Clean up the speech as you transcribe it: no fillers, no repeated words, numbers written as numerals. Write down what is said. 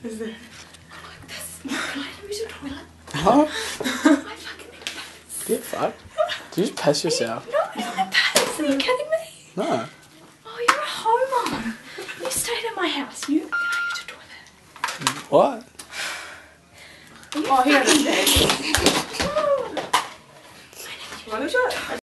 Is there? Can I use the toilet? No. I fucking need pads. Get fucked. Did you just piss yourself? No, I don't have pads. Are you kidding me? No. Oh, you're a homo. You stayed in my house. Can I use the toilet? What? Are you Oh, here it fucking- is.